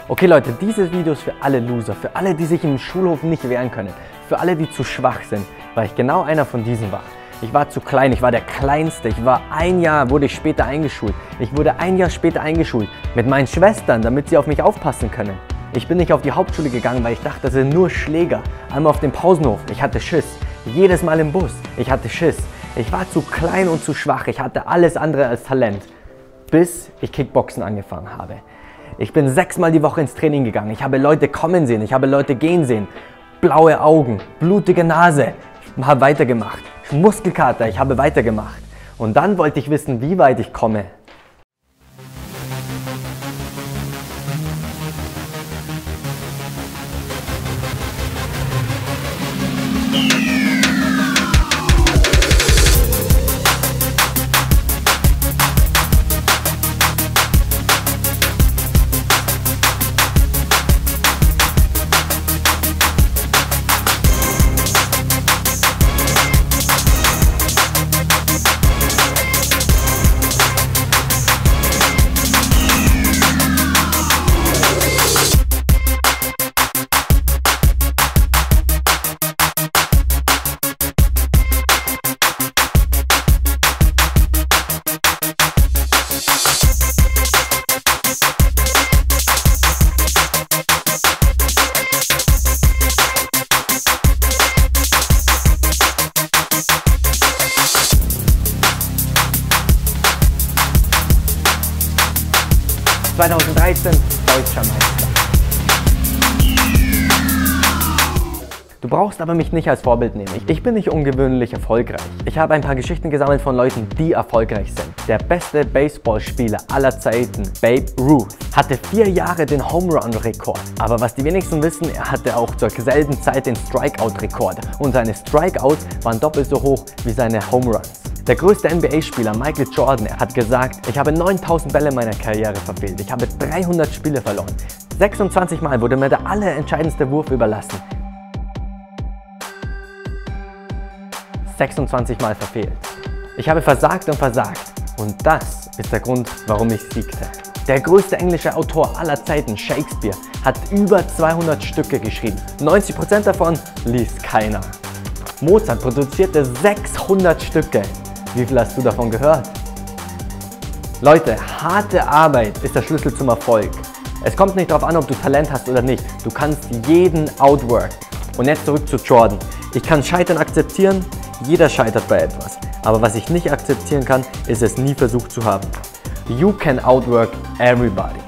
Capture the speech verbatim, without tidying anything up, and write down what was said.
Okay Leute, dieses Video ist für alle Loser, für alle, die sich im Schulhof nicht wehren können, für alle, die zu schwach sind, weil ich genau einer von diesen war. Ich war zu klein, ich war der Kleinste, ich war ein Jahr, wurde ich später eingeschult. Ich wurde ein Jahr später eingeschult mit meinen Schwestern, damit sie auf mich aufpassen können. Ich bin nicht auf die Hauptschule gegangen, weil ich dachte, das sind nur Schläger. Einmal auf dem Pausenhof, ich hatte Schiss. Jedes Mal im Bus, ich hatte Schiss. Ich war zu klein und zu schwach, ich hatte alles andere als Talent. Bis ich Kickboxen angefangen habe. Ich bin sechsmal die Woche ins Training gegangen. Ich habe Leute kommen sehen, ich habe Leute gehen sehen. Blaue Augen, blutige Nase. Ich habe weitergemacht. Muskelkater, ich habe weitergemacht. Und dann wollte ich wissen, wie weit ich komme. zweitausenddreizehn Deutscher Meister. Du brauchst aber mich nicht als Vorbild nehmen. Ich bin nicht ungewöhnlich erfolgreich. Ich habe ein paar Geschichten gesammelt von Leuten, die erfolgreich sind. Der beste Baseballspieler aller Zeiten, Babe Ruth, hatte vier Jahre den Home-Run-Rekord. Aber was die wenigsten wissen, er hatte auch zur selben Zeit den Strikeout-Rekord. Und seine Strikeouts waren doppelt so hoch wie seine Home-Runs. Der größte N B A-Spieler Michael Jordan hat gesagt, ich habe neuntausend Bälle in meiner Karriere verfehlt. Ich habe dreihundert Spiele verloren. sechsundzwanzig Mal wurde mir der allerentscheidendste Wurf überlassen. sechsundzwanzig Mal verfehlt. Ich habe versagt und versagt. Und das ist der Grund, warum ich siegte. Der größte englische Autor aller Zeiten, Shakespeare, hat über zweihundert Stücke geschrieben. neunzig Prozent davon liest keiner. Mozart produzierte sechshundert Stücke. Wie viel hast du davon gehört? Leute, harte Arbeit ist der Schlüssel zum Erfolg. Es kommt nicht darauf an, ob du Talent hast oder nicht. Du kannst jeden outwork. Und jetzt zurück zu Jordan. Ich kann Scheitern akzeptieren, jeder scheitert bei etwas. Aber was ich nicht akzeptieren kann, ist es nie versucht zu haben. You can outwork everybody.